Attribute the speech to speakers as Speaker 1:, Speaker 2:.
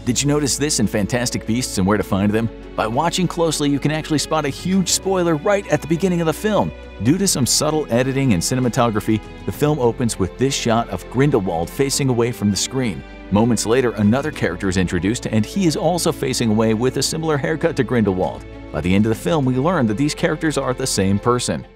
Speaker 1: Did you notice this in Fantastic Beasts and Where to Find Them? By watching closely, you can actually spot a huge spoiler right at the beginning of the film. Due to some subtle editing and cinematography, the film opens with this shot of Grindelwald facing away from the screen. Moments later, another character is introduced, and he is also facing away with a similar haircut to Grindelwald. By the end of the film, we learn that these characters are the same person.